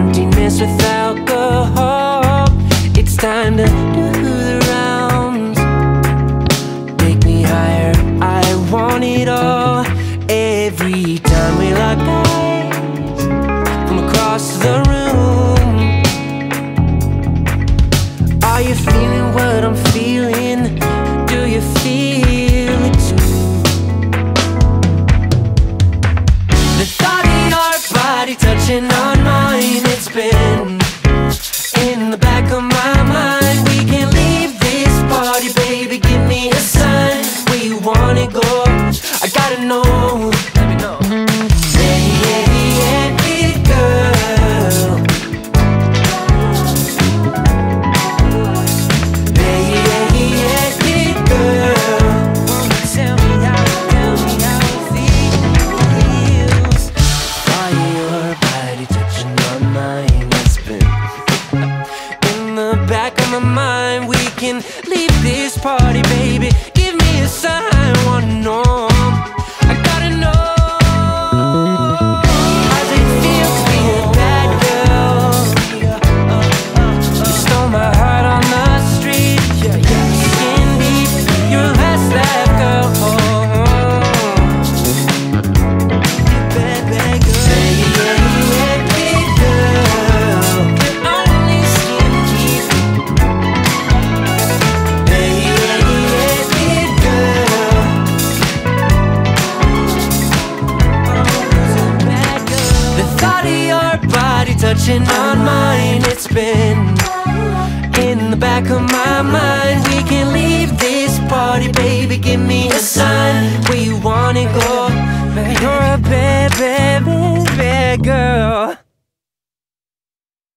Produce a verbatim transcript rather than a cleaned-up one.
emptiness with alcohol. It's time to do the rounds. Take me higher, I want it all. Every time we lock eyes from across the room. Are you feeling what I'm feeling? Do you feel it too? The thought of your body touching on mine, it's been in the back of my mind. We can't leave this party, baby, give me a sign where you wanna go. I gotta know. Let me know. Hey, hey, hey, hey, girl. Hey, hey, hey, hey, girl. Tell me how, tell me how it feels. Are your body touching on mine? It's been in the back of my mind. We can leave this party, baby. Give me a sign, wanna know. I gotta know. How's it feel to be a bad girl? You stole my heart on the street. Skin deep, you're a last lap girl. Bad, bad girl. Hey, yeah, yeah, big girl. You're only skin deep. Hey, yeah, yeah, big girl. The thought of your body touching on mine, it's been in the back of my mind. We can't leave this party, baby, give me a sign.